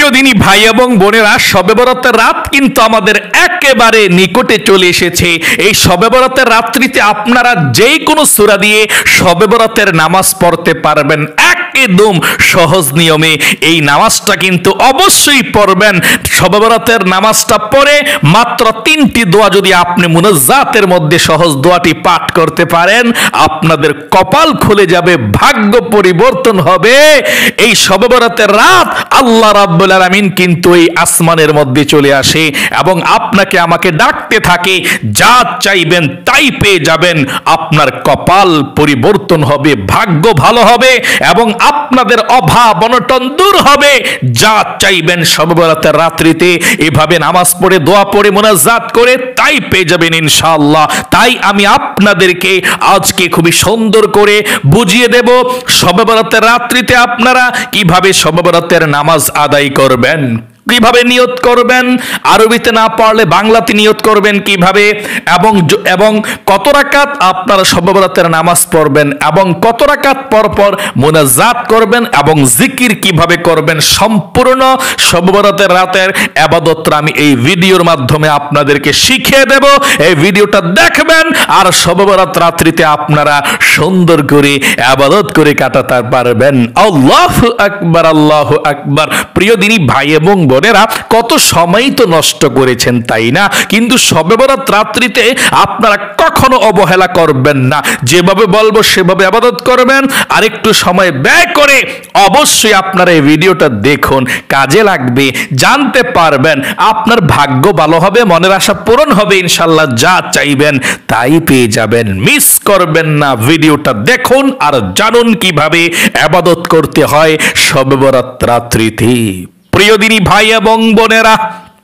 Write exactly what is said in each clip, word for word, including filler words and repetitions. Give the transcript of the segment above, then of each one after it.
প্রিয় দিনী ভাই এবং বোনেরা, শবে বরাতের রাত কিন্তু আমাদের একেবারে নিকটে চলে এসেছে। এই শবে বরাতের রাত্রিতে আপনারা যেই কোনো সূরা দিয়ে শবে বরাতের নামাজ পড়তে পারবেন, একদম সহজ নিয়মে। এই নামাজটা কিন্তু অবশ্যই পড়বেন। শবে বরাতের নামাজটা পড়ে মাত্র তিনটি দোয়া যদি আপনি মুনাজ্জাতের মধ্যে সহজ দোয়াটি পাঠ করতে পারেন, আপনাদের কপাল খুলে যাবে, ভাগ্য পরিবর্তন হবে। এই শবে বরাতের রাত আল্লাহ রাব্বুল আলামিন কিন্তু এই আসমানের মধ্যে চলে আসে এবং আপনাকে আমাকে ডাকতে থাকে, যা চাইবেন তাই পেয়ে যাবেন। আপনার কপাল পরিবর্তন হবে, ভাগ্য ভালো হবে এবং আপনাদের অভাব অনটন দূর হবে। যা চাইবেন শবে বরাতের রাত্রিতে এভাবে নামাজ পড়ে দোয়া পড়ে মুনাজাত করে তাই পেয়ে যাবেন ইনশাআল্লাহ। তাই আমি আপনাদেরকে আজকে খুবই সুন্দর করে বুঝিয়ে দেব শবে বরাতের রাত্রিতে আপনারা কিভাবে শবে বরাতের নামাজ আদায় করবেন, কিভাবে নিয়ত করবেন, আরবিতে না পারলে বাংলাতে নিয়ত করবেন কিভাবে, এবং এবং কত রাকাত আপনারা শবে বরাতের নামাজ পড়বেন এবং কত রাকাত পর পর মুনাজাত করবেন এবং জিকির কিভাবে করবেন, সম্পূর্ণ শবে বরাতের রাতের ইবাদতটা আমি এই ভিডিওর মাধ্যমে আপনাদেরকে শিখিয়ে দেব। এই ভিডিওটা দেখবেন আর শবে বরাত রাত্রিতে আপনারা সুন্দর করে ইবাদত করে কাটাতে পারবেন। আল্লাহু আকবার, আল্লাহু আকবার। প্রিয় দিনী ভাই এবং বোনেরা, কত সময় তো নষ্ট করেছেন তাই না? কিন্তু শবে বরাত রাত্রিতে আপনারা কখনো অবহেলা করবেন না। যেভাবে বলবো সেভাবে ইবাদত করবেন আর একটু সময় ব্যয় করে অবশ্যই আপনারা এই ভিডিওটা দেখুন, কাজে লাগবে, জানতে পারবেন, আপনার ভাগ্য ভালো হবে, মনের আশা পূরণ হবে ইনশাআল্লাহ। যা চাইবেন তাই পেয়ে যাবেন। মিস করবেন না, ভিডিওটা দেখুন আর জানুন কিভাবে ইবাদত করতে হয় শবে বরাত রাত্রিতে। প্রিয় দিনী ভাই এবং বোনেরা,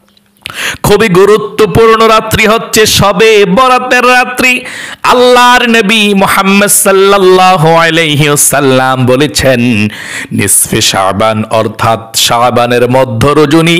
খুবই গুরুত্বপূর্ণ রাত্রি হচ্ছে শবে বরাতের রাত্রি। আল্লাহর নবী মুহাম্মদ সাল্লাল্লাহু আলাইহি ওয়াসাল্লাম বলেছেন, নিসফে শাবান অর্থাৎ শাবানের মধ্য রজনী,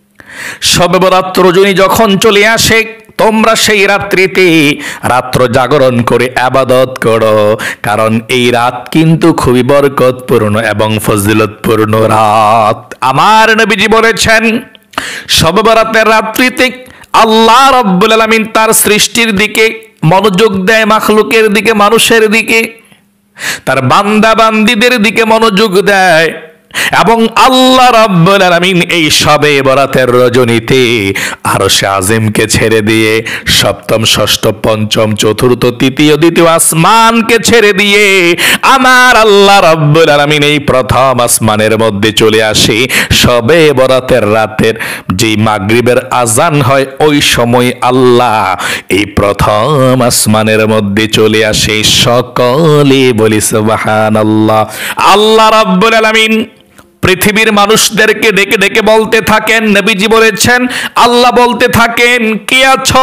শবে বরাত রজনী যখন চলে আসে, তোমরা সেই রাত্রিতে রাত্র জাগরণ করে ইবাদত করো, কারণ এই রাত কিন্তু খুবই বরকতপূর্ণ এবং ফজিলতপূর্ণ রাত। আমার নবীজি বলেছেন, শবে বরাতের রাত্রিতে আল্লাহ রাব্বুল আলামিন তার সৃষ্টির দিকে মনোযোগ দেয়, মাখলুকের দিকে, মানুষের দিকে, তার বান্দা বান্দীদের দিকে মনোযোগ দেয় এবং আল্লাহ রাব্বুল আলামিন এই শবে বরাতের রজনীতে আরশে আজিমকে ছেড়ে দিয়ে সপ্তম ষষ্ঠ পঞ্চম চতুর্থ তৃতীয় দ্বিতীয় আসমানকে ছেড়ে দিয়ে আমার আল্লাহ রাব্বুল আলামিন এই প্রথম আসমানের মধ্যে চলে আসে। শবে বরাতের রাতের যেই মাগরিবের আজান হয় ওই সময় আল্লাহ এই প্রথম আসমানের মধ্যে চলে আসে। সকলে বলি সুবহানাল্লাহ। আল্লাহ রাব্বুল আলামিন পৃথিবীর মানুষদেরকে ডেকে ডেকে বলতে থাকেন, নবীজি বলেছেন, আল্লাহ বলতে থাকেন, কে আছো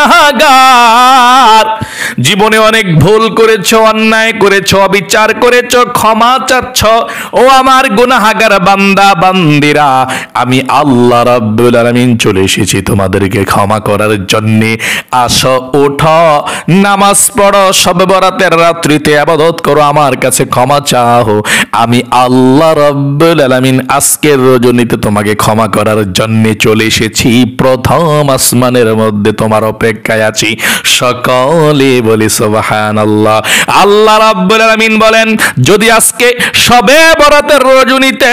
গুনাহগার, জীবনে অনেক ভুল করেছো, অন্যায় করেছো, অবিচার করেছো, ক্ষমা চাচ্ছ, ও আমার গুনাহগার বান্দা বান্দিরা, আমি আল্লাহ রাব্বুল আলামিন চলে এসেছি তোমাদেরকে ক্ষমা করার জন্য। আসো, ওঠো, নামাজ পড়ো, শবে বরাতের রাত্রিতে ইবাদত করো, আমার কাছে ক্ষমা চাও। আমি আল্লাহ রাব্বুল আলামিন আজকের রজনীতে তোমাকে ক্ষমা করার জন্য চলে এসেছি, প্রথম আসমানের মধ্যে তোমার অপেক্ষায় আছি। সকলে বলি সুবহানাল্লাহ। আল্লাহ রাব্বুল আলামিন বলেন, যদি আজকে শবে বরাতের রজনীতে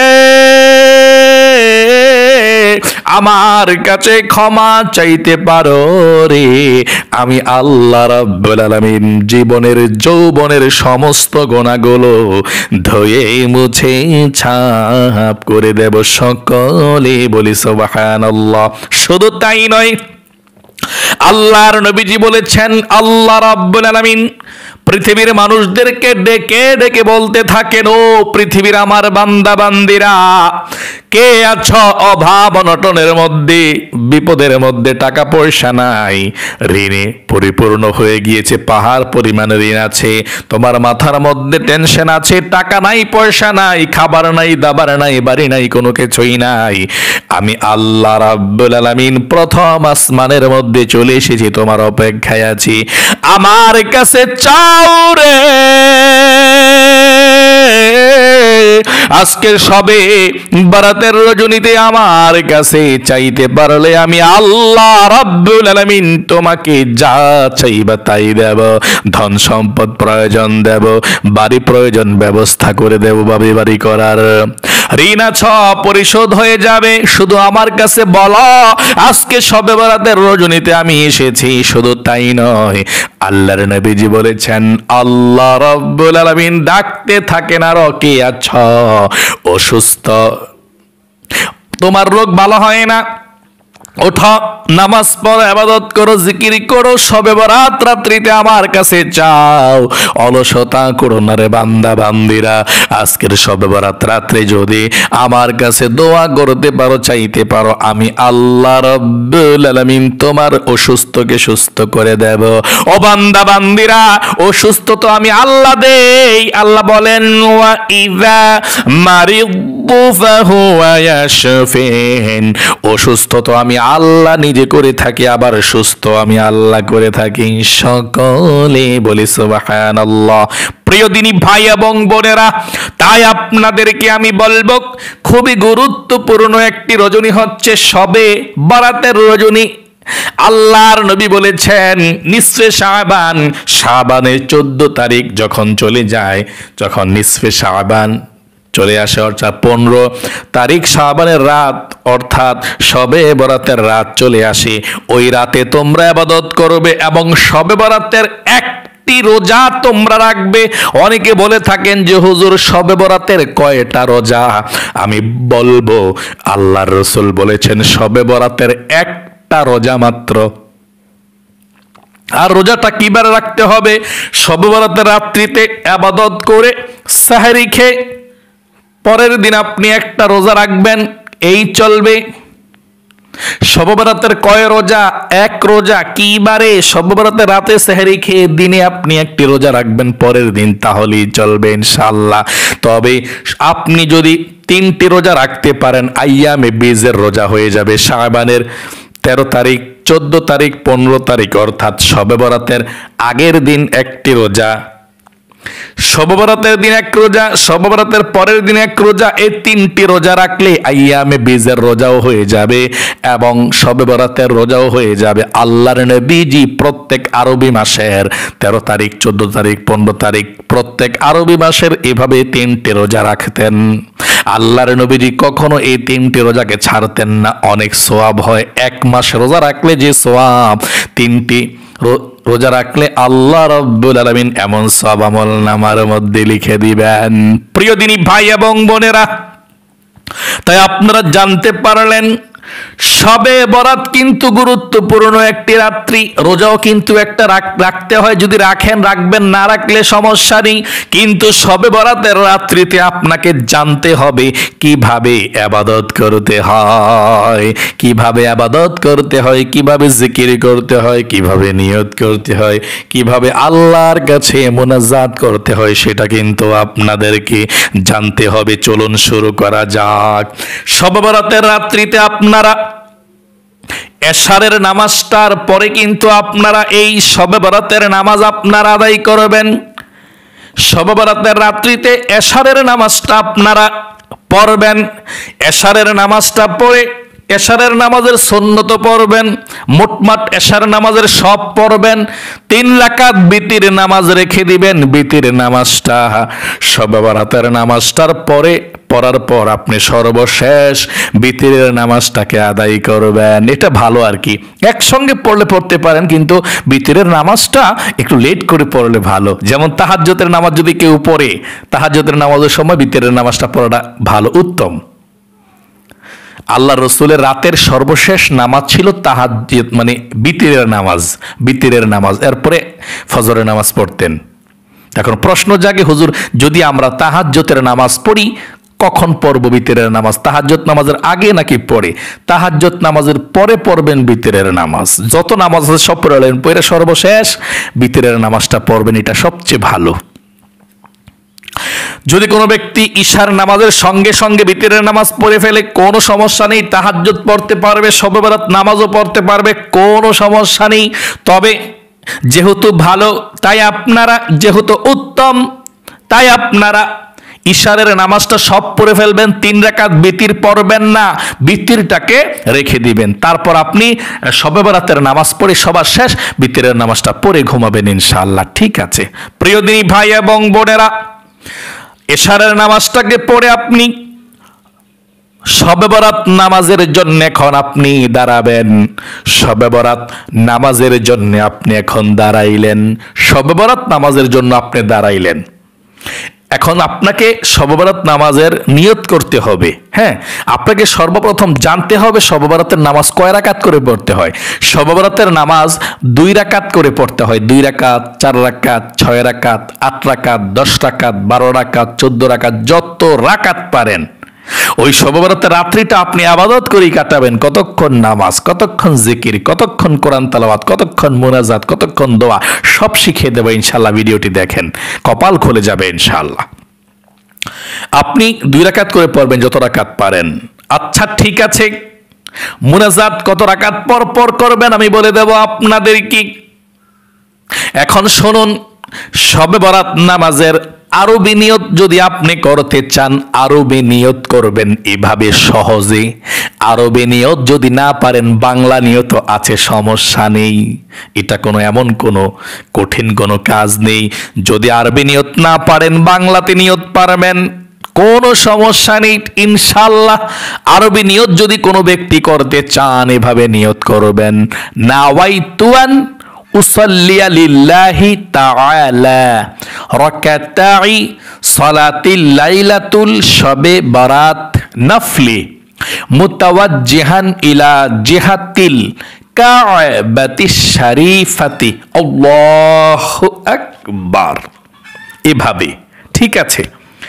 আমার কাছে ক্ষমা চাইতে পারো রে, আমি আল্লাহ রাব্বুল আলামিন জীবনের যৌবনের সমস্ত গুনাহগুলো ধুয়ে মুছে ছাপ করে দেব। সকলে বলি সুবহানাল্লাহ। শুধু তাই নয়, আল্লাহর নবীজি বলেছেন, আল্লাহ রাব্বুল আলামিন পৃথিবীর মানুষদেরকে ডেকে ডেকে বলতে থাকেন, ও পৃথিবীর আমার বান্দা বান্দিরা, কে আছো অভাব অনটনের মধ্যে, বিপদের মধ্যে, টাকা পয়সা নাই, ঋণে পরিপূর্ণ হয়ে গিয়েছে, পাহাড় পরিমাণ ঋণ আছে, তোমার মাথার মধ্যে টেনশন আছে, টাকা নাই, পয়সা নাই, খাবার নাই, দাবার নাই, বাড়ি নাই, কোনো কিছুই নাই, আমি আল্লাহ রাব্বুল আলামিন প্রথম আসমানের মধ্যে চলে এসেছি, তোমার অপেক্ষায় আছি, আমার কাছে চাও রে। আজকে সবে বরাতের রজনীতে আমার কাছে চাইতে পারলে আমি আল্লাহ রাব্বুল আলামিন তোমাকে যা চাইবা তাই দেব। ধন সম্পদ প্রয়োজন দেব, বাড়ি প্রয়োজন ব্যবস্থা করে দেব, বাড়ি বাড়ি করার ঋণ আছে পরিশোধ হয়ে যাবে। শুধু আমার কাছে বলো, আজকে শবে বরাতের রজনীতে আমি এসেছি। শুধু তাই নয়, আল্লাহর নবীজি বলেছেন আল্লাহ রাব্বুল আলামিন ডাকতে থাকেন, আর কে আছো অসুস্থ, তোমার রোগ ভালো হয় না, ওঠো নামাজ পড়ো, ইবাদত করো, জিকির করো, শবে বরাত রাত্রিতে আমার কাছে চাও। অলসতা করো না রে বান্দা বান্দিরা। আজকের শবে বরাত রাত্রে যদি আমার কাছে দোয়া করতে পারো, চাইতে পারো, আমি আল্লাহ রাব্বুল আলামিন তোমার অসুস্থকে সুস্থ করে দেব। ও বান্দা বান্দিরা, অসুস্থ তো আমি আল্লাহ দেই। আল্লাহ বলেন ওয়া ইযা মারিদু ফাহুয়া ইয়াশফিন, অসুস্থ তো আমি আল্লাহ নিজে করে থাকি, আবার সুস্থ আমি আল্লাহ করে থাকি। সকলে বলি সুবহানাল্লাহ। প্রিয় দিনী ভাই এবং বোনেরা, তাই আপনাদেরকে আমি বলবো, খুবই গুরুত্বপূর্ণ একটি রজনী হচ্ছে শবে বরাতের রজনী। আল্লাহর নবী বলেছেন নিসফে শাবান, শাবানের চোদ্দ তারিখ যখন চলে যায়, যখন নিসফে শাবান চলে আসে, অর্থাৎ পনেরো তারিখ শাবানের রাত, অর্থাৎ শবে বরাতের রাত চলে আসে, ওই রাতে তোমরা ইবাদত করবে এবং শবে বরাতের একটি রোজা তোমরা রাখবে। অনেকে বলে থাকেন যে হুজুর শবে বরাতের কয়টা রোজা? আমি বলবো আল্লাহর রাসূল বলেছেন শবে বরাতের একটা রোজা মাত্র। আর রোজাটা কিভাবে রাখতে হবে? শবে বরাতের রাত্রিতে ইবাদত করে সাহরি খেয়ে পরের দিন আপনি একটা রোজা রাখবেন, এই চলবে। শবে বরাতের কয় রোজা? এক রোজা। কিবারে? শবে বরাতের রাতে সেহরি খেয়ে দিনে আপনি একটি রোজা রাখবেন, পরের দিন, তাহলেই চলবে ইনশাআল্লাহ। তবে আপনি যদি তিনটি রোজা রাখতে পারেন, আইয়ামে বীজের রোজা হয়ে যাবে। শাবানের তেরো তারিখ, চোদ্দ তারিখ, পনেরো তারিখ, অর্থাৎ শবে বরাতের আগের দিন একটি রোজা, শবে বরাতের দিন এক রোজা, শবে বরাতের পরের দিন এক রোজা, এই তিনটি রোজা রাখলে আইয়ামে বীজের রোজাও হয়ে যাবে এবং শবে বরাতের রোজাও হয়ে যাবে। আল্লাহর নবীজি প্রত্যেক আরবি মাসের তেরো তারিখ, চোদ্দ তারিখ, পনেরো তারিখ, প্রত্যেক আরবি মাসের এভাবে তিনটি রোজা রাখতেন। আল্লাহর নবীজি কখনো এই তিনটি রোজাকে ছাড়তেন না। অনেক সওয়াব হয় এক মাস রোজা রাখলে, যে সওয়াব তিনটি রোজা রাখলে আল্লাহ রাব্বুল আলামিন এমন সওয়াব আমল নামার মধ্যে লিখে দিবেন। প্রিয় দিনী ভাই এবং বোনেরা, তাই আপনারা জানতে পারলেন শবে বরাত কিন্তু গুরুত্বপূর্ণ একটি রাত্রি। রোজাও কিন্তু একটা রাখতে হয়, যদি রাখেন রাখবেন, না রাখলে সমস্যা নেই। কিন্তু শবে বরাতের রাত্রিতে আপনাকে জানতে হবে কিভাবে ইবাদত করতে হয়, কিভাবে ইবাদত করতে হয়, কিভাবে জিকির করতে হয়, কিভাবে নিয়ত করতে হয়, কিভাবে আল্লাহর কাছে মুনাজাত করতে হয়, সেটা কিন্তু আপনাদেরকে জানতে হবে। চলুন শুরু করা যাক। শবে বরাতের রাত্রিতে আপনারা এশারের নামাজটার পরে কিন্তু আপনারা এই শবে বরাতের নামাজ আপনারা আদায় করবেন। শবে বরাতের রাত্রিতে এশারের নামাজটা আপনারা পড়বেন। এশারের নামাজটা পড়ে এশারের নামাজের সুন্নত পড়বেন, মোটমাট এশার নামাজের সব পড়বেন। তিন রাকাত বিতির নামাজ রেখে দিবেন। বিতির নামাজটা শবে বরাতের নামাজটার পরে পড়ার পর আপনি সর্বশেষ বিতিরের নামাজটাকে আদায় করবেন। এটা ভালো আর কি, একসঙ্গে পড়লে পড়তে পারেন, কিন্তু বিতিরের নামাজটা একটু লেট করে পড়লে ভালো। যেমন তাহাজ্জুদের নামাজ যদি কেউ পড়ে, তাহাজ্জুদের নামাজের সময় বিতিরের নামাজটা পড়াটা ভালো, উত্তম। আল্লাহ রসুলের রাতের সর্বশেষ নামাজ ছিল তাহাজ্জুদ, মানে বিতিরের নামাজ। বিতিরের নামাজ এরপরে ফজরের নামাজ পড়তেন। এখন প্রশ্ন জাগে, হুজুর যদি আমরা তাহাজ্জুদের নামাজ পড়ি, কখন পড়ব বিতিরের নামাজ? তাহাজ্জুদ নামাজের আগে নাকি পড়ে? তাহাজ্জুদ নামাজের পরে পড়বেন বিতিরের নামাজ। যত নামাজ আছে সব পড়লেন, পড়ে সর্বশেষ বিতিরের নামাজটা পড়বেন, এটা সবচেয়ে ভালো। যদি কোনো ব্যক্তি ইশার নামাজের সঙ্গে সঙ্গে বিতিরের নামাজ পড়ে ফেলে, কোনো সমস্যা নেই, তাহাজ্জুদ পড়তে পারবে, শবে বরাত নামাজও পড়তে পারবে, কোনো সমস্যা নেই। তবে যেহেতু ভালো, তাই আপনারা, যেহেতু উত্তম, তাই আপনারা ইশারের নামাজটা সব পড়ে ফেলবেন, তিন রাকাত বিতির পড়বেন না, বিতিরটাকে রেখে দিবেন। তারপর আপনি শবে বরাতের নামাজ পড়ে সবার শেষ বিতিরের নামাজটা পড়ে ঘুমাবেন ইনশাআল্লাহ। ঠিক আছে প্রিয় দিনী ভাই এবং বোনেরা, ইশারের নামাজটাকে পড়ে আপনি শবে বরাত নামাজের জন্য এখন আপনি দাঁড়াবেন। শবে বরাত নামাজের জন্য আপনি এখন দাঁড়াইলেন, শবে বরাত নামাজের জন্য আপনি দাঁড়াইলেন। এখন আপনাকে শবে বরাত নামাজের নিয়ত করতে হবে। হ্যাঁ, আপনাকে সর্বপ্রথম জানতে হবে শবে বরাতের নামাজ কয় রাকাত করে পড়তে হয়। শবে বরাতের নামাজ দুই রাকাত করে পড়তে হয়। দুই রাকাত, চার রাকাত, ছয় রাকাত, আট রাকাত, দশ রাকাত, বারো রাকাত, চোদ্দ রাকাত, যত রাকাত পারেন। ওই শবে বরাতের রাত্রিটা আপনি ইবাদত করেই কাটাবেন। কতক্ষণ নামাজ, কতক্ষণ জিকির, কতক্ষণ কোরআন তেলাওয়াত, কতক্ষণ মুনাজাত, কতক্ষণ দোয়া, সব শিখিয়ে দেব ইনশাআল্লাহ। ভিডিওটি দেখেন, কপাল খুলে যাবে ইনশাআল্লাহ। আপনি দুই রাকাত করে পড়বেন যত রাকাত পারেন। আচ্ছা ঠিক আছে, মুনাজাত কত রাকাত পর পর করবেন আমি বলে দেব আপনাদের কি। এখন শুনুন, শবে বরাত নামাজের আরবি নিয়ত যদি আপনি করতে চান, আরবি নিয়ত করবেন এভাবে সহজে। আরবি নিয়ত যদি না পারেন, বাংলা নিয়ত আছে, সমস্যা নেই। এটা কোনো এমন কোনো কঠিন কোনো কাজ নেই। যদি আরবি নিয়ত না পারেন, বাংলাতে নিয়ত পারবেন, কোনো সমস্যা নেই ইনশাআল্লাহ। আরবি নিয়ত যদি কোনো ব্যক্তি করতে চান, এভাবে নিয়ত করবেন, নাওয়াইতুয়ান উসাল্লিয়া লিল্লাহি তাআলা রাকাতাই সালাতিল লাইলাতুল শবে বরাত নফলি মুতাওয়াজ্জিহান ইলা জিহাতিল কাবাতিশ শরীফাতি আল্লাহু আকবার। এভাবে ঠিক আছে।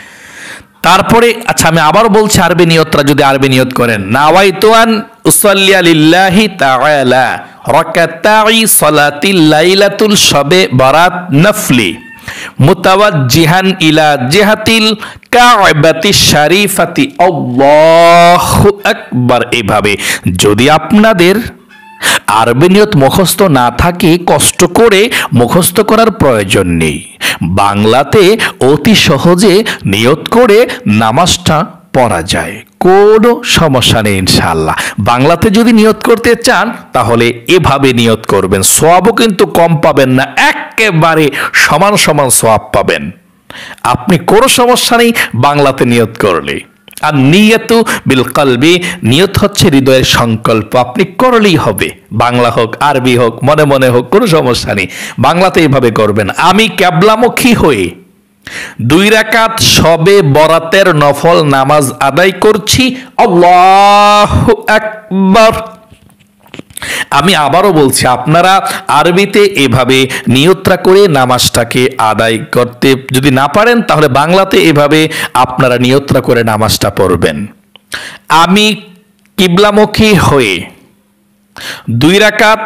তারপরে আচ্ছা আমি আবার বলছি, আরবি নিয়তরা যদি আরবি নিয়ত করেন, নাওয়াইতুয়ান উসাল্লিয়া লিল্লাহি তাআলা রাকাতাই সালাতিল লাইলাতুল শবে বরাত নফলি মুতাওয়াজ্জিহান ইলা জিহাতিল কাবাতিশ শরীফাতি আল্লাহু আকবার। এভাবে যদি আপনাদের আরবি নিয়ত মুখস্থ না থাকে, কষ্ট করে মুখস্থ করার প্রয়োজন নেই। বাংলাতে অতি সহজে নিয়ত করে নামাজটা পড়া যায়, কোনো সমস্যা নেই ইনশাআল্লাহ। বাংলাতে যদি নিয়ত করতে চান তাহলে এভাবে নিয়ত করবেন, সওয়াবও কিন্তু কম পাবেন না, একেবারে সমান সমান সওয়াব পাবেন। আপনি কোনো সমস্যা নেই বাংলাতে নিয়ত করলে। আর নিয়তু বিল কলবি, নিয়ত হচ্ছে হৃদয়ের সংকল্প, আপনি করলেই হবে। বাংলা হোক আরবি হোক, মনে মনে হোক, কোনো সমস্যা নেই, বাংলাতে এইভাবে করবেন। আমি ক্যাবলামুখী হয়ে দুই রাকাত শবে বরাতের নফল নামাজ আদায় করছি, আল্লাহু আকবার। আমি আবারও বলছি, আপনারা আরবিতে এভাবে নিয়তরা করে নামাজটাকে আদায় করতে যদি না পারেন, তাহলে বাংলাতে এভাবে আপনারা নিয়তরা করে নামাজটা পড়বেন। আমি কিবলামুখী হয়ে দুই রাকাত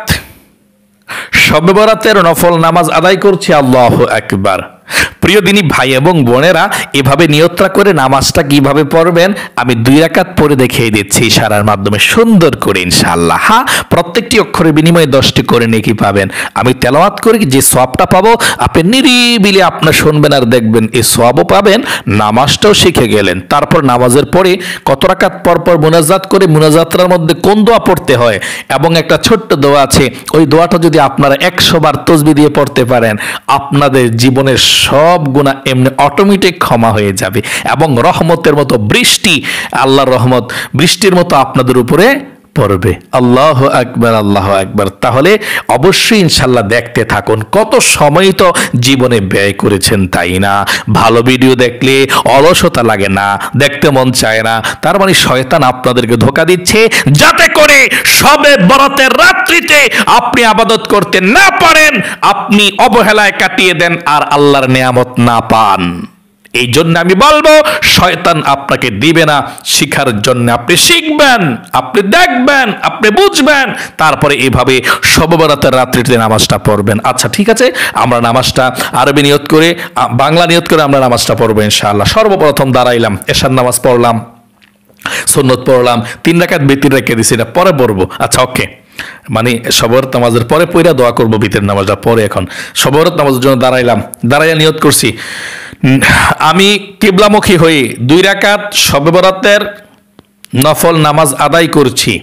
শবে বরাতের নফল নামাজ আদায় করছি, আল্লাহু আকবার। প্রিয় দিনী ভাই এবং বোনেরা, এভাবে নিয়তরা করে নামাজটা কিভাবে পড়বেন আমি দুই রাকাত পড়ে দেখিয়ে দিচ্ছি ইশারার মাধ্যমে সুন্দর করে ইনশাআল্লাহ। হ্যাঁ, প্রত্যেকটি অক্ষরের বিনিময়ে দশটি করে নেকি পাবেন। আমি তেলাওয়াত করি, যে সওয়াবটা পাবো আপনি নিরিবিলি আপনার শুনবেন আর দেখবেন, এই সওয়াবও পাবেন, নামাজটাও শিখে গেলেন। তারপর নামাজের পরে কত রাকাত পর পর মুনাজাত করে, মুনাজাতটার মধ্যে কোন দোয়া পড়তে হয় এবং একটা ছোট্ট দোয়া আছে, ওই দোয়াটা যদি আপনারা একশো বার তসবিহ দিয়ে পড়তে পারেন, আপনাদের জীবনের সব গুনাহ এমনি অটোমেটিক ক্ষমা হয়ে যাবে এবং রহমতের মতো বৃষ্টি, আল্লাহর রহমত বৃষ্টির মতো আপনাদের উপরে পড়বে। আল্লাহু আকবার, আল্লাহু আকবার। তাহলে অবশ্যই ইনশাআল্লাহ দেখতে থাকুন। কত সময় তো জীবনে ব্যয় করেছেন, তাই না? ভালো ভিডিও দেখলে অলসতা লাগে না, দেখতে মন চায় না। তার মানে শয়তান আপনাদেরকে ধোঁকা দিচ্ছে যাতে করে শবে বরাতের রাত্রিতে আপনি ইবাদত করতে না পারেন, আপনি অবহেলায় কাটিয়ে দেন আর আল্লাহর নিয়ামত না পান। এই জন্য আমি বলবো, শয়তান আপনাকে দিবে না, শিখার জন্য আপনি শিখবেন, আপনি দেখবেন, আপনি বুঝবেন, তারপরে এইভাবে শবে বরাতের রাত্রিতে নামাজটা পড়বেন। আচ্ছা ঠিক আছে, আমরা নামাজটা আরবি নিয়ত করে, বাংলা নিয়ত করে আমরা নামাজটা পড়বো ইনশাআল্লাহ। সর্বপ্রথম দাঁড়াইলাম, এশার নামাজ পড়লাম, সুন্নত পড়লাম, তিন রাকাত বিতির রেখে দিছি, এটা পরে পড়বো। আচ্ছা ওকে, মানে শবে বরাত নামাজের পরে পইরা দোয়া করব ভিতরের নামাজটা পরে। এখন শবে বরাত নামাজের জন্য দাঁড়াইলাম, দাঁড়াইয়া নিয়ত করছি আমি কিবলামুখী হয়ে দুই রাকাত শবে বরাতের নফল নামাজ আদায় করছি।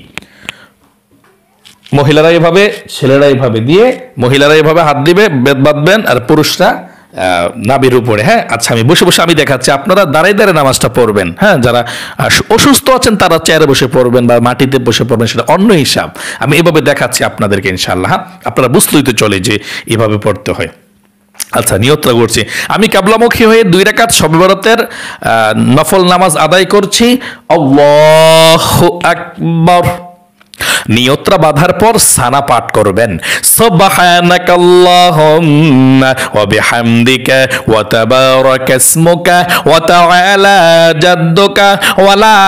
মহিলারা এভাবে, ছেলেরা এভাবে দিয়ে, মহিলারা এভাবে হাত দিবে, বেদ বাঁধবেন, আর পুরুষরা নাবির উপরে। হ্যাঁ, আচ্ছা আমি বসে বসে আমি দেখাচ্ছি, আপনারা দাঁড়ায় দাঁড়ায় নামাজটা পড়বেন। হ্যাঁ, যারা অসুস্থ আছেন তারা চেয়ারে বসে পড়বেন বা মাটিতে বসে পড়বেন, সেটা অন্য হিসাব। আমি এভাবে দেখাচ্ছি আপনাদেরকে ইনশাআল্লাহ। হ্যাঁ, আপনারা বুঝতেই তো চলে যে এভাবে পড়তে হয়। আচ্ছা, নিয়তটা করছি আমি কিবলামুখী হয়ে দুই রাকাত শবে বরাতের নফল নামাজ আদায় করছি। আল্লাহু আকবার। নিয়তটা বাঁধার পর সানা পাঠ করবেন, সুবহানাকাল্লাহুম্মা ওয়া বিহামদিকা ওয়া তাবারাকা ইসমুকা ওয়া তাআলা জাদ্দুকা ওয়া লা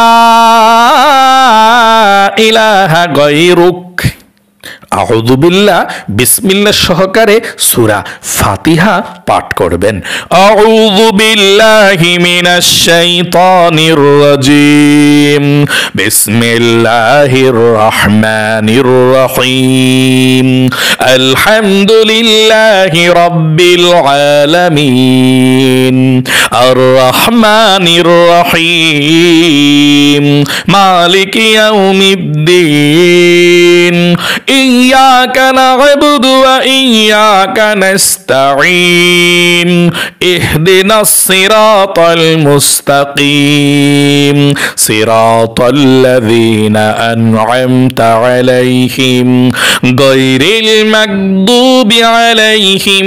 ইলাহা গায়রুক। আউযু বিল্লাহ বিসমিল্লাহ সহকারে সূরা ফাতিহা পাঠ করবেন। আউযু বিল্লাহি মিনাশ শাইতানির রাজীম, বিসমিল্লাহির রহমানির রহিম, আলহামদুলিল্লাহি রাব্বিল আলামিন, আর রহমানির রহিম, মালিকি ইয়াউমিদ্দিন, ইয়্যাকা না'বুদু ওয়া ইয়্যাকা নাস্তাঈন, ইহদিনাস সিরাতাল মুস্তাকিম, সিরাতাল্লাযীনা আন'আমতা আলাইহিম গায়রিল মাগদুবি আলাইহিম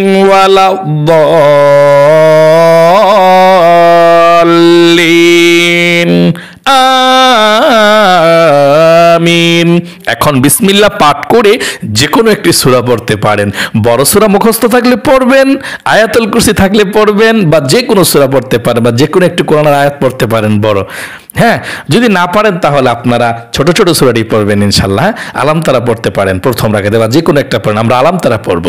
ওয়ালাদ-দাল্লিন। আমিন। এখন বিসমিল্লাহ পাঠ করে যে কোনো একটি সূরা পড়তে পারেন। বড় সূরা মুখস্থ থাকলে পড়বেন, আয়াতুল কুরসি থাকলে পড়বেন, বা যে কোনো সূরা পড়তে পারেন, বা যে কোনো একটি কোরআনের আয়াত পড়তে পারেন বড়। হ্যাঁ, যদি না পারেন তাহলে আপনারা ছোট ছোট সূরাটি পড়বেন ইনশাআল্লাহ। আলাম তারা পড়তে পারেন প্রথম রাকাতে, বা যে কোনো একটা পড়েন। আমরা আলাম তারা পড়ব।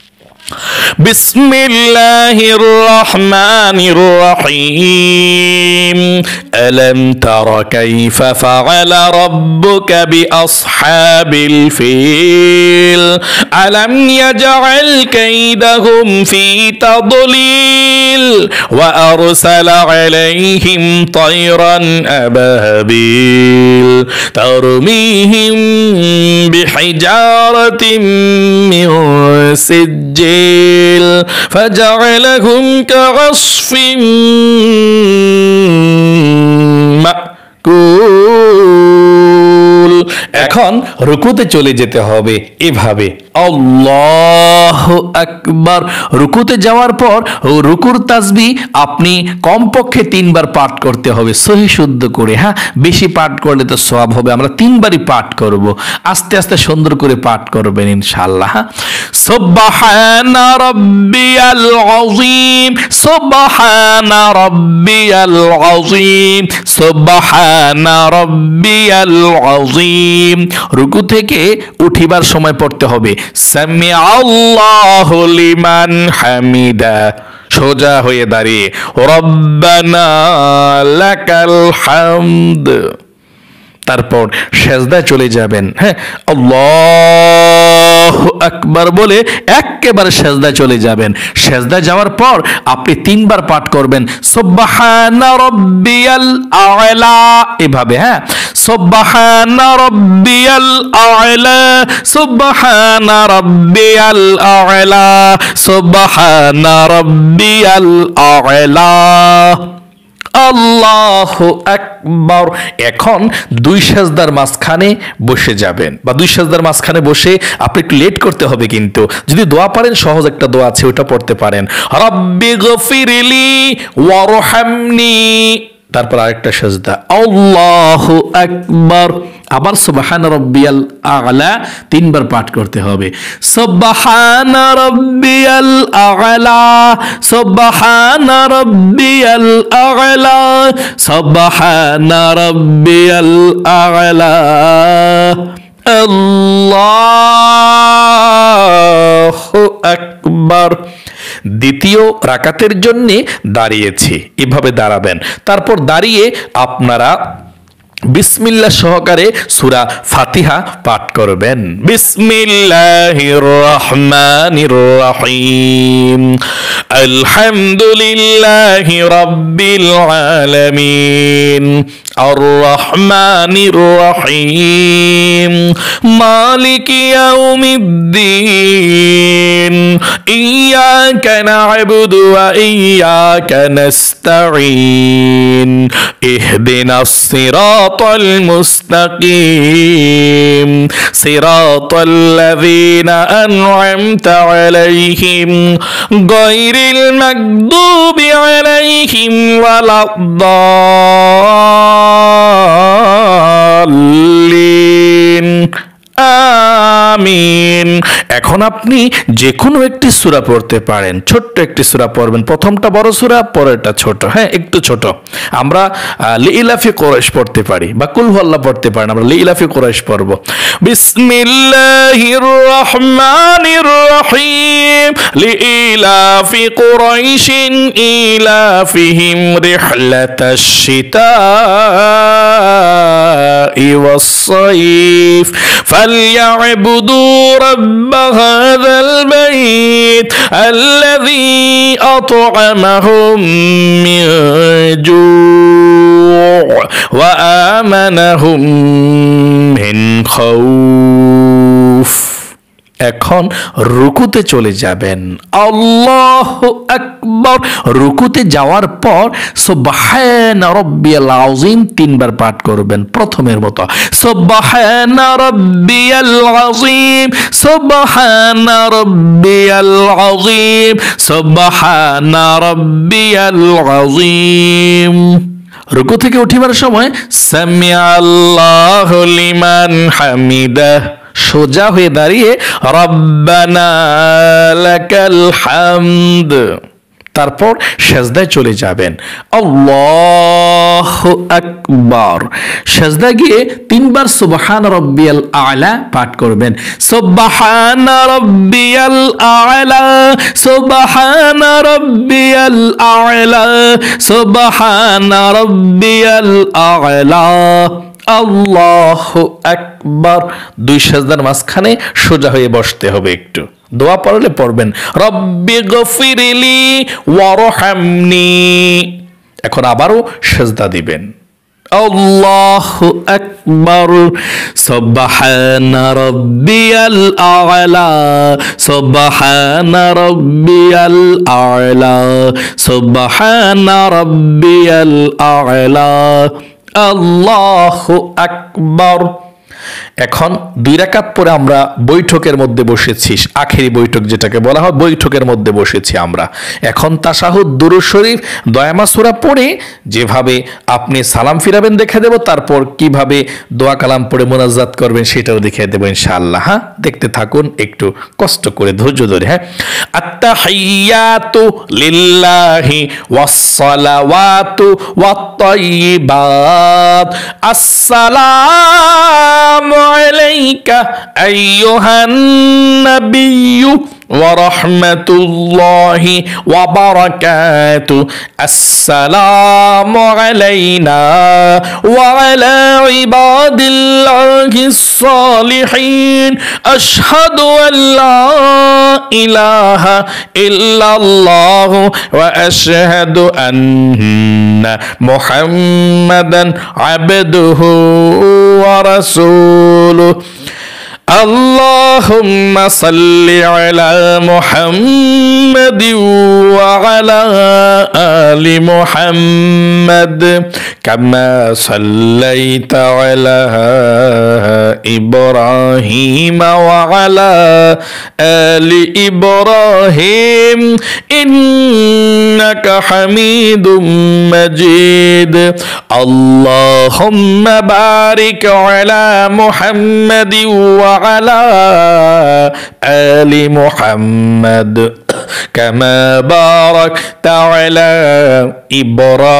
বিসমিল্লাহির রহমানির রহিম, আলাম তারা কাইফা ফাআলা রাব্বুকা বিআসহাবিল ফিল, আলাম ইয়াজআল কাইদাহুম ফি তাদলিল, ওয়া আরসালা আলাইহিম তায়রান আবাবিল তারমিহিম বিহিজারাতিন মিন সিজ্জিল فجعلهم كعصف مأكول। এখন রুকুতে চলে যেতে হবে এভাবে, আল্লাহু আকবার। রুকুতে যাওয়ার পর রুকুর তাসবিহ আপনি কমপক্ষে তিনবার পাঠ করতে হবে, সহি শুদ্ধ করে। হ্যাঁ, বেশি পাঠ করলে তো সওয়াব হবে। আমরা তিনবারই পাঠ করব, আস্তে আস্তে সুন্দর করে পাঠ করবেন ইনশাআল্লাহ। সুবহানা রাব্বিয়াল আযীম, সুবহানা রাব্বিয়াল আযীম, সুবহানা রাব্বিয়াল আযীম। রুকু থেকে উঠিবার সময় পড়তে হবে সামি আল্লাহু লিমান হামিদা, সোজা হয়ে দাঁড়িয়ে রব্বানা লাকাল হামদ। তারপর সেজদায় চলে যাবেন। হ্যাঁ, আল্লাহু আকবার বলে একেবারে সেজদায় চলে যাবেন। সেজদায় যাওয়ার পর আপনি তিনবার পাঠ করবেন সুবহানা রাব্বিয়াল আ'লা, এভাবে। হ্যাঁ, সুবহানা রাব্বিয়াল আ'লা, সুবহানা রাব্বিয়াল আ'লা, সুবহানা রাব্বিয়াল আ'লা, আল্লাহু আকবার। এখন দুই সেজদার মাঝখানে বসে যাবেন, বা দুই সেজদার মাঝখানে বসে আপনি একটু লেট করতে হবে, কিন্তু যদি দোয়া পারেন, সহজ একটা দোয়া আছে, ওটা পড়তে পারেন, রাব্বি গফিরলি ওয়ারহামনি। তারপর আরেকটা সেজদা, আল্লাহু আকবার। আবার সুবহান রাব্বিয়াল আ'লা তিনবার পাঠ করতে হবে, সুবহান রাব্বিয়াল আ'লা, সুবহান রাব্বিয়াল আ'লা, সুবহান রাব্বিয়াল আ'লা, আল্লাহু আকবার। দ্বিতীয় রাকাতের জন্য দাঁড়িয়েছি, এভাবে দাঁড়াবেন। তারপর দাঁড়িয়ে আপনারা বিসমিল্লাহ সহকারে সূরা ফাতিহা পাঠ করবেন। বিসমিল্লাহির রহমানির রহিম, আলহামদুলিল্লাহি রাব্বিল আলামিন, আর রহমানির রহিম, মালিকি ইয়াউমিদ্দিন, ইয়াকা না'বুদু ওয়া ইয়াকা নাস্তাঈন, ইহদিনাস সিরাতাল মুস্তাকিম, সিরাতাল লাযীনা আন'আমতা আলাইহিম, গায়রিল মাগদুবি আলাইহিম ওয়ালাদ-দাল্লিন, আমিন। এখন আপনি যে কোনো একটি সূরা পড়তে পারেন, ছোট্ট একটি সূরা পড়বেন। প্রথমটা বড় সূরা, পরেরটা ছোট, হ্যাঁ একটু ছোট। আমরা লিইলাফি কুরাইশ পড়তে পারি বা কুল হুয়াল্লাহ পড়তে পারেন, আমরা লিইলাফি কুরাইশ পড়ব। বিসমিল্লাহির রহমানির রহিম, লিইলাফি কুরাইশিন ইলাফিহিম রিহলাতাশ শিতাই ওয়াস সাইফ فليعبدوا رب هذا البيت الذي أطعمهم من جوع وآمنهم من خوف। এখন রুকুতে চলে যাবেন। আল্লাহু আকবার। রুকুতে যাওয়ার পর সুবহান রাব্বিয়াল আযীম তিনবার পাঠ করবেন প্রথমের মতো। সুবহান রাব্বিয়াল আযীম, সুবহান রাব্বিয়াল আযীম, সুবহান রাব্বিয়াল আযীম। রুকু থেকে উঠিবার সময় সামিআল্লাহু লিমান হামিদাহ, সোজা হয়ে দাঁড়িয়ে রব্বানা লাকাল হামদ, তারপর সেজদায় চলে যাবেন। আল্লাহু আকবার। সেজদা গিয়ে তিনবার সুবহান রাব্বিয়াল আ'লা পাঠ করবেন। সুবহান রাব্বিয়াল আ'লা, সুবহান রাব্বিয়াল আ'লা, সুবহান রাব্বিয়াল আ'লা। আল্লাহু আকবার। দুই সেজদার মাঝখানে সোজা হয়ে বসতে হবে। একটু দোয়া পড়লে পড়বেন রব্বি গফিরলি ওয়ারহামনি। এখন আবারও সেজদা দিবেন। আল্লাহু আকবার। সুবহানা রাব্বিয়াল আ'লা, সুবহানা রাব্বিয়াল আ'লা, সুবহানা রাব্বিয়াল আ'লা। আল্লাহু আকবার। এখন দুই রাকাত পরে আমরা বৈঠকের মধ্যে বসেছি, আখেরি বৈঠক যেটাকে বলা হয়, বৈঠকের মধ্যে বসেছি আমরা। এখন তাশাহুদ, দুরূদ শরীফ, দয়ামা সূরা পড়ে যেভাবে আপনি সালাম ফিরাবেন দেখে দেব, তারপর কিভাবে দোয়া কালাম পড়ে মোনাজাত করবেন সেটাও দেখিয়ে দেব ইনশাআল্লাহ। হ্যাঁ, দেখতে থাকুন একটু কষ্ট করে, ধৈর্য ধরে। হ্যাঁ, আত্তাহিয়াতু লিল্লাহি ওয়াস সালাওয়াতু ওয়াত তাইয়্যিবাত, আসসালামু আলাইকা আইয়ুহান নাবিয়্যু ওয়া রাহমাতুল্লাহি ওয়া বারাকাতুহু, আসসালামু আলাইনা ওয়া আলা ইবাদিল্লাহিস সালিহিন, আশহাদু আল লা ইলাহা ইল্লাল্লাহু ওয়া আশহাদু আন্না মুহাম্মাদান আবদুহু ওয়া রাসূলুহু। আল্লাহুম্মা সাল্লি আলা মুহাম্মাদিন ওয়া আলা আলি মুহাম্মাদ কামা সাল্লাইতা আলা ইব্রাহিম ওয়া আলা আলি ইব্রাহিম ইন্নাকা হামিদুম মাজিদ। আল্লাহুম্মা বারিক আলা মুহাম্মাদিন ওয়া আলা আলি মুহাম্মাদ কামা বারাকতা আলা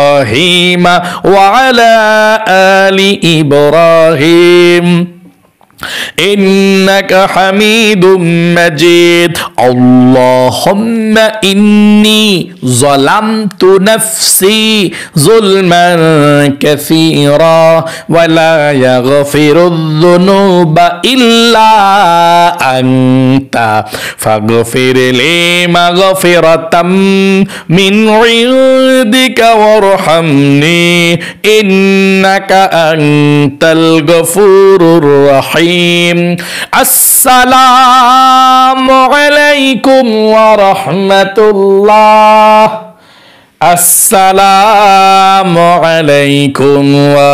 ইব্রাহিম ওয়া আলা আলি ইব্রাহিম ইন্নাকা হামিদুম মাজিদ। আল্লাহুম্মা ইন্নী যালামতু নাফসি যুলমান কাসীরা ওয়া লা ইয়াগফিরুয যুনুবা ইল্লা আনতা ফাগফিরলি মাগফিরাতাম মিন ইনদিকা ওয়ারহামনি ইন্নাকা আনতাল গফুরুর রাহিম। আসসালামু আলাইকুম ওয়া রাহমাতুল্লাহ। আসসালামু আলাইকুম ওয়া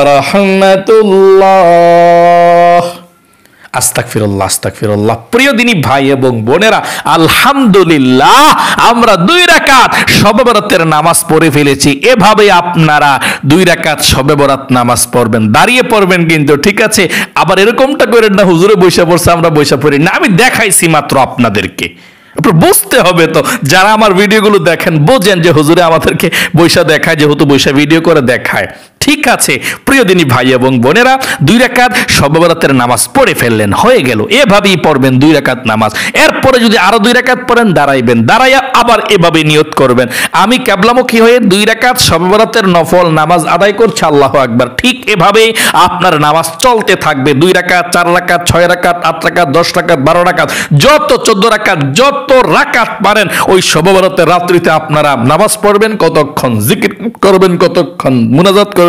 রাহমাতুল্লাহ। আস্তাগফিরুল্লাহ আস্তাগফিরুল্লাহ। প্রিয় দিনী ভাই এবং বোনেরা, আলহামদুলিল্লাহ আমরা দুই রাকাত শবে বরাতের নামাজ পড়ে ফেলেছি। এভাবে আপনারা দুই রাকাত শবে বরাত নামাজ পড়বেন, দাঁড়িয়ে পড়বেন কিন্তু, ঠিক আছে? আবার এরকমটা করেন না হুজুরে বৈশা পড়ছে আমরা বৈশা পড়ি না। আমি দেখাইছি মাত্র আপনাদেরকে, বুঝতে হবে তো। যারা আমার ভিডিওগুলো দেখেন বোঝেন যে হুজুরে আমাদেরকে বৈশা দেখায়, যেহেতু বৈশা ভিডিও করে দেখায়, ঠিক আছে? প্রিয় দিনী ভাই এবং বোনেরা, দুই রাকাত শবে বরাতের নামাজ পড়ে ফেললেন, হয়ে গেল। এভাবেই পড়বেন দুই রাকাত নামাজ। এরপরে যদি আরো দুই রাকাত পড়েন, দাঁড়াইবেন, দাঁড়াইয়া আবার এভাবে নিয়ত করবেন, আমি কিবলামুখী হয়ে দুই রাকাত শবে বরাতের নফল নামাজ আদায় করছি, আল্লাহু আকবার। ঠিক এভাবেই আপনার নামাজ চলতে থাকবে। দুই রাকাত, চার রাকাত, ছয় রাকাত, আট রাকাত, দশ রাকাত, বারো রাকাত, যত চোদ্দ রাকাত, যত রাকাত পারেন ওই শবে বরাতের রাত্রিতে আপনারা নামাজ পড়বেন। কতক্ষণ জিকির করবেন, কতক্ষণ মুনাজাত করবেন,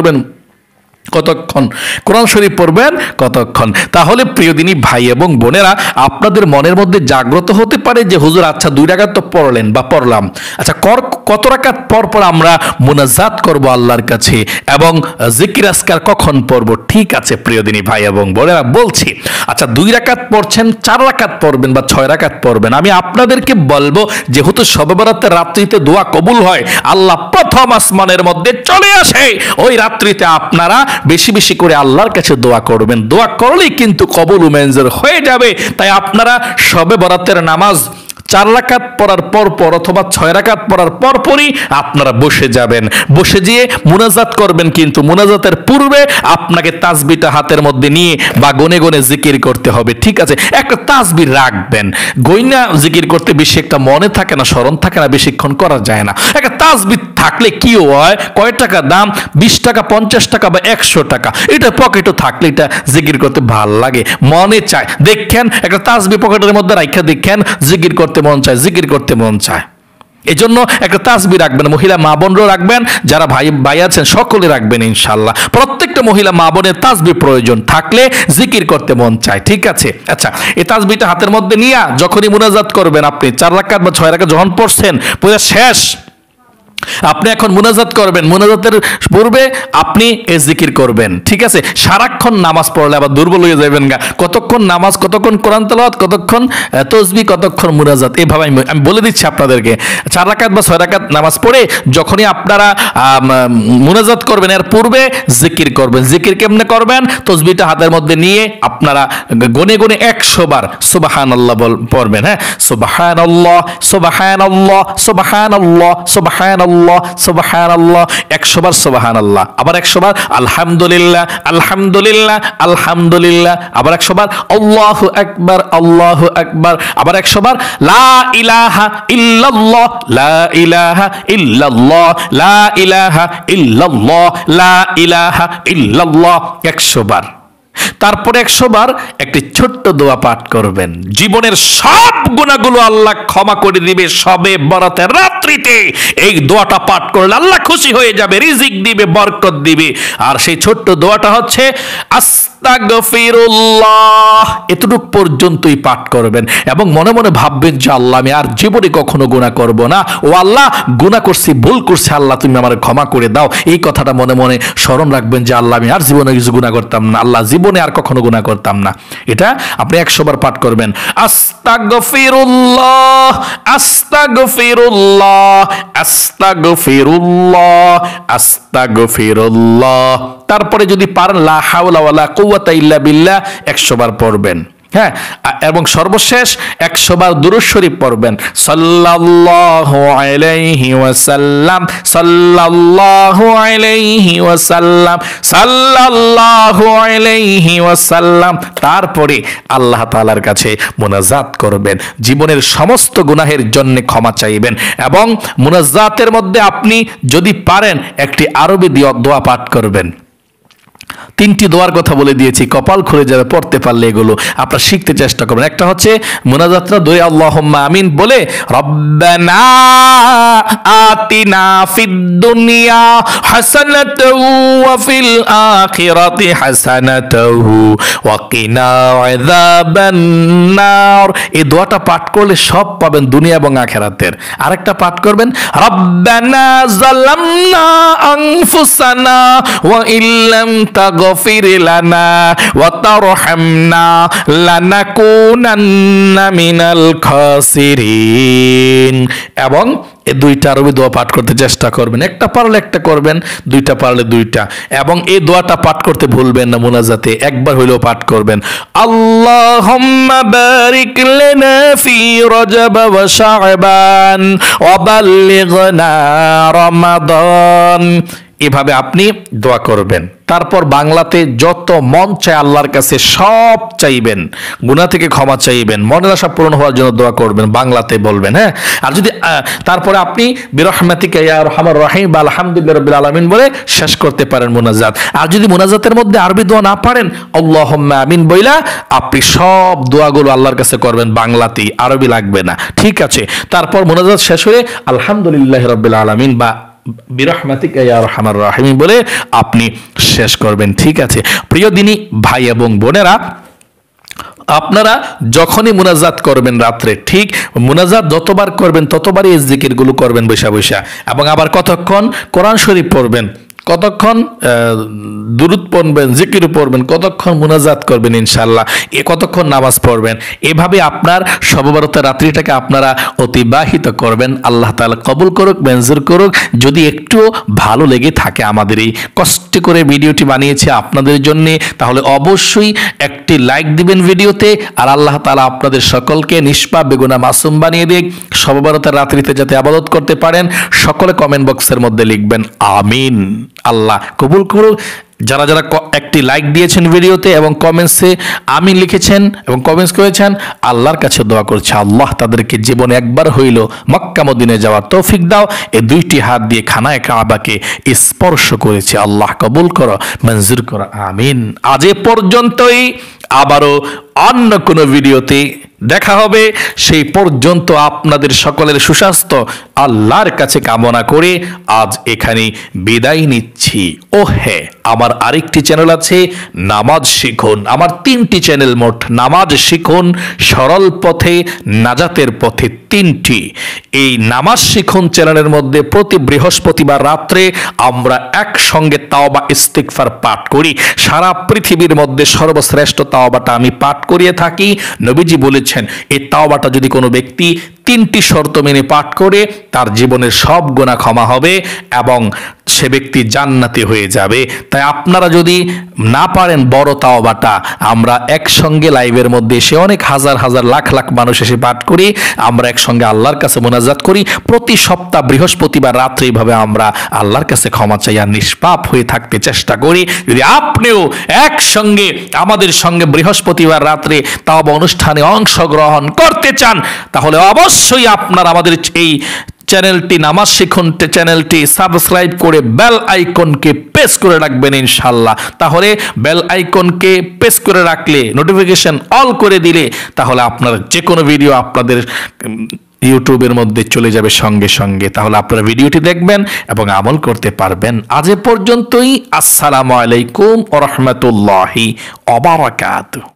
কতক্ষণ কোরআন শরীফ পড়বেন, কতক্ষণ। তাহলে প্রিয় দিনী ভাই এবং বোনেরা, আপনাদের মনের মধ্যে জাগ্রত হতে পারে যে হুজুর আচ্ছা দুই রাকাত তো পড়লেন বা পড়লাম, আচ্ছা কত রাকাত পর পর আমরা মুনাজাত করব আল্লাহর কাছে এবং জিকির আজকার কখন পড়ব? ঠিক আছে প্রিয় দিনী ভাই এবং বোনেরা, বলছি আচ্ছা দুই রাকাত পড়ছেন, চার রাকাত পড়বেন বা ছয় রাকাত পড়বেন, আমি আপনাদেরকে বলবো যেহেতু শবে বরাতের রাত্রিতে দোয়া কবুল হয়, আল্লাহ প্রথম আসমানের মধ্যে চলে আসে, ওই রাত্রিতে আপনারা বেশি বেশি করে আল্লাহর কাছে দোয়া করবেন। দোয়া করলেই কিন্তু কবুল ও মঞ্জুর হয়ে যাবে। তাই আপনারা শবে বরাতের নামাজ চার রাকাত পড়ার পর পর অথবা ছয় রাকাত পড়ার পর পরই আপনারা বসে যাবেন, বসে গিয়ে মুনাজাত করবেন। কিন্তু মুনাজাতের পূর্বে আপনাকে তাসবিহটা হাতের মধ্যে নিয়ে বা গনে গনে জিকির করতে হবে, ঠিক আছে? একটা তাসবিহ রাখবেন, গইনা জিকির করতে বেশি একটা মনে থাকে না, স্মরণ থাকে না, বেশিক্ষণ করা যায় না। একটা তাসবিহ থাকলে কি হয়, কয় টাকা দাম, বিশ টাকা, পঞ্চাশ টাকা বা একশো টাকা, এটা পকেটও থাকলে এটা জিকির করতে ভাল লাগে, মনে চায়। দেখেন একটা তাসবিহ পকেটের মধ্যে রাখা, দেখেন জিকির করতে মন চায়, জিকির করতে মন চায়। এই জন্য একটা তাসবিহ রাখবেন, মহিলা মা বোনরাও রাখবেন, যারা ভাই ভাই আছেন সকলে রাখবেন ইনশাল্লাহ। প্রত্যেকটা মহিলা মা বোনের তাসবিহ প্রয়োজন, থাকলে জিকির করতে মন চায়, ঠিক আছে? আচ্ছা এই তাসবিহটা হাতের মধ্যে নিয়ে যখনই মুনাজাত করবেন, আপনি চার রাকাত বা ছয় রাকাত যখন পড়ছেন, পড়া শেষ, আপনি এখন মুনাজাত করবেন। মুনাজাতের পূর্বে আপনি এই জিকির করবেন, ঠিক আছে? সারাক্ষণ নামাজ পড়লে আবার দুর্বল হয়ে যাবেন গা, কতক্ষণ নামাজ, কতক্ষণ কোরআন তেলাওয়াত, কতক্ষণ তাসবিহ, কতক্ষণ মুনাজাত, এভাবে আমি আমি বলে দিচ্ছি আপনাদেরকে। চার রাকাত বা ছয় রাকাত নামাজ পড়ে যখনই আপনারা মুনাজাত করবেন, এর পূর্বে জিকির করবেন। জিকির কেমনে করবেন? তাসবিহটা হাতের মধ্যে নিয়ে আপনারা গনে গনে একশো বার সুবহানাল্লাহ পড়বেন। হ্যাঁ, সুবহানাল্লাহ সুবহানাল্লাহ সুবহানাল্লাহ সুবহানাল্লাহ সুবহানাল্লাহ, একশো বার সুবহানাল্লাহ, আবার একশো বার আলহামদুলিল্লাহ আলহামদুলিল্লাহ আলহামদুলিল্লাহ, আবার একশো বার আল্লাহু আকবার আল্লাহু আকবার, আবার একশো বার লা ইলাহা ইল্লাল্লাহ লা ইলাহা ইল্লাল্লাহ লা ইলাহা ইল্লাল্লাহ লা ইলাহা ইল্লাল্লাহ, একশো বার। তারপরে একশো বার একটি ছোট্ট দোয়া পাঠ করবেন। জীবনের সব গুনাহগুলো আল্লাহ ক্ষমা করে দিবে শবে বরাতের রাত্রিতে। এই দোয়াটা পাঠ করলে আল্লাহ খুশি হয়ে যাবে, রিজিক দিবে, বরকত দিবে। আর সেই ছোট্ট দোয়াটা হচ্ছে আস্তাগফিরুল্লাহ, এতটুক পর্যন্তই পাঠ করবেন এবং মনে মনে ভাববেন যে আল্লাহ আমি আর জীবনে কখনো গুনাহ করব না, ও আল্লাহ গুনাহ করছি, ভুল করছি, আল্লাহ তুমি আমার ক্ষমা করে দাও। এই কথাটা মনে মনে স্মরণ রাখবেন যে আল্লাহ আমি আর জীবনে কিছু গুনাহ করতাম না, আল্লাহ জীবনে আর কখনো গুনাহ করতাম না। এটা আপনি একশো বার পাঠ করবেন। আস্তাগফিরুল্লাহ আস্তাগফিরুল্লাহ আস্তাগফিরুল্লাহ আস্তাগফিরুল্লাহ। তারপরে যদি পারেন লা হাওলা ওয়ালা কুওয়াতা ইল্লা বিল্লাহ একশো বার পড়বেন। হ্যাঁ, এবং সর্বশেষ একশো বার দুরূদ শরীফ পড়বেন, সাল্লাল্লাহু আলাইহি ওয়াসাল্লাম, সাল্লাল্লাহু আলাইহি ওয়াসাল্লাম, সাল্লাল্লাহু আলাইহি ওয়াসাল্লাম। তারপরে আল্লাহ তাআলার কাছে মুনাজাত করবেন, জীবনের সমস্ত গুনাহের জন্য ক্ষমা চাইবেন, এবং মুনাজাতের মধ্যে আপনি যদি পারেন একটি আরবি দোয়া পাঠ করবেন। তিনটি দোয়ার কথা বলে দিয়েছি, কপাল খুলে যাবে পড়তে পারলে এগুলো আপনারা শিখতে চেষ্টা করবেন। একটা হচ্ছে মুনাজাতটা দুই আল্লাহুম্মা আমিন বলে, রব্বানা আতিনা ফিদ দুনিয়া হাসানাতাও ওয়া ফিল আখিরাতি হাসানাতাও ওয়া কিনা আযাবান নার। এই দোয়াটা পাঠ করলে সব পাবেন দুনিয়া এবং আখিরাতের। আরেকটা পাঠ করবেন, রব্বানা যালামনা আনফুসানা ওয়া ইল্লাম তাগফির লানা ওয়া তারহামনা লানাকুনান্না মিনাল খাসিরিন। এবং এই দুইটা আরবি দোয়া পাঠ করতে চেষ্টা করবেন, একটা পারলে একটা করবেন, দুইটা পারলে দুইটা। এবং এই দোয়াটা পাঠ করতে ভুলবেন না, মুনাজাতে একবার হইলেও পাঠ করবেন, আল্লাহুম্মা বারিক লানা ফি রজব ওয়া শাবান ওয়া বাল্লিগনা রমাদান। এভাবে আপনি দোয়া করবেন। তারপর বাংলাতে যত মন চায় আল্লাহর কাছে সব চাইবেন, গুনাহ থেকে ক্ষমা চাইবেন, মনের আশা পূরণ হওয়ার জন্য দোয়া করবেন, বাংলাতে বলবেন। হ্যাঁ, আর যদি তারপরে আপনি বিরহমাতিকা ইয়া আরহামার রাহিম বা আলহামদুলিল্লাহি রাব্বিল আলামিন বলে শেষ করতে পারেন মুনাজাত। আর যদি মুনাজাতের মধ্যে আরবি দোয়া না পারেন, আল্লাহুম্মা আমিন বইলা আপনি সব দোয়াগুলো আল্লাহর কাছে করবেন বাংলাতেই, আরবি লাগবে না। ঠিক আছে, তারপর মুনাজাত শেষ হলে আলহামদুলিল্লাহি রাব্বিল আলামিন বা বিরহমাতিকা ইয়া আরহামার রাহিম বলে আপনি শেষ করবেন। ঠিক আছে প্রিয় দিনী ভাই এবং বোনেরা, আপনারা যখনই মুনাজাত করবেন রাত্রে, ঠিক মুনাজাত যতবার করবেন ততবারই এই জিকিরগুলো করবেন বৈশা বৈশা। এবং আবার কতক্ষণ কোরআন শরীফ পড়বেন, কতক্ষণ দুরূদ পড়বেন, জিকির পড়বেন, কতক্ষণ মুনাজাত করবেন ইনশাআল্লাহ, এ কতক্ষণ নামাজ পড়বেন। এভাবে আপনার শবে বরাতের রাত্রিটাকে আপনারা অতিবাহিত করবেন। আল্লাহ তাআলা কবুল করুক, মঞ্জুর করুক। যদি একটু ভালো লেগে থাকে আমাদের এই কষ্ট করে ভিডিওটি বানিয়েছে আপনাদের জন্য, তাহলে অবশ্যই একটি লাইক দিবেন ভিডিওতে। আর আল্লাহ তাআলা আপনাদের সকলকে নিষ্পাপ বেগুনাহ মাসুম বানিয়ে দিক, শবে বরাতের রাত্রিতে যাতে ইবাদত করতে পারেন। সকলে কমেন্ট বক্সের মধ্যে লিখবেন আমিন। আল্লাহ কবুল করুক। যারা যারা একটি লাইক দিয়েছেন ভিডিওতে এবং কমেন্টসে আমি লিখেছেন এবং কমেন্টস করেছেন, আল্লাহর কাছে দোয়া করছে আল্লাহ তাদেরকে জীবনে একবার হইল মক্কা মদিনায় যাওয়ার তৌফিক দাও। এই দুইটি হাত দিয়ে খানায়ে কাবাকে স্পর্শ করেছে, আল্লাহ কবুল করো, মঞ্জুর করো, আমিন। আজ এ পর্যন্তই, আবারও অন্য কোনো ভিডিওতে দেখা হবে। সেই পর্যন্ত আপনাদের সকলের সুস্বাস্থ্য আল্লাহর কাছে কামনা করে আজ এখানে বিদায় নিচ্ছি। ও হ্যাঁ, আমার আরেকটি চ্যানেল আছে নামাজ শিখুন। আমার তিনটি চ্যানেল মোট, নামাজ শিখুন, সরল পথে, নাজাতের পথে, তিনটি। এই নামাজ শিখুন চ্যানেলের মধ্যে প্রতি বৃহস্পতিবার রাত্রে আমরা একসঙ্গে তাওবা ইস্তিগফার পাঠ করি। সারা পৃথিবীর মধ্যে সর্বশ্রেষ্ঠ তাওবাটা আমি পাঠ করিয়ে থাকি। নবীজি বলেছেন এই তাওবাটা যদি কোনো ব্যক্তি তিনটি শর্ত মেনে পাঠ করে তার জীবনের সব গুনাহ ক্ষমা হবে এবং সে ব্যক্তি জান্নাতি হয়ে যাবে। তাই আপনারা যদি না পারেন বড় তাওবাটা, আমরা একসঙ্গে লাইভের মধ্যে এসে অনেক হাজার হাজার লাখ লাখ মানুষ এসে পাঠ করি, আমরা একসঙ্গে আল্লাহর কাছে মোনাজাত করি। প্রতি সপ্তাহ বৃহস্পতিবার রাত্রে এইভাবে আমরা আল্লাহর কাছে ক্ষমা চাই আর নিষ্পাপ হয়ে থাকতে চেষ্টা করি। যদি আপনিও একসঙ্গে আমাদের সঙ্গে বৃহস্পতিবার রাত্রে তাওবা অনুষ্ঠানে অংশগ্রহণ করতে চান, তাহলে অবশ্যই আপনারা আমাদের এই চ্যানেলটি নামাজ শিখুন চ্যানেলটি সাবস্ক্রাইব করে বেল আইকনকে প্রেস করে রাখবেন ইনশাআল্লাহ। তাহলে বেল আইকনকে প্রেস করে রাখলে, নোটিফিকেশন অল করে দিলে, তাহলে আপনার যে কোনো ভিডিও আপনাদের ইউটিউবের মধ্যে চলে যাবে সঙ্গে সঙ্গে। তাহলে আপনারা ভিডিওটি দেখবেন এবং আমল করতে পারবেন। আজ এ পর্যন্তই। আসসালামু আলাইকুম ওয়া রাহমাতুল্লাহি ওয়া বারাকাতুহু।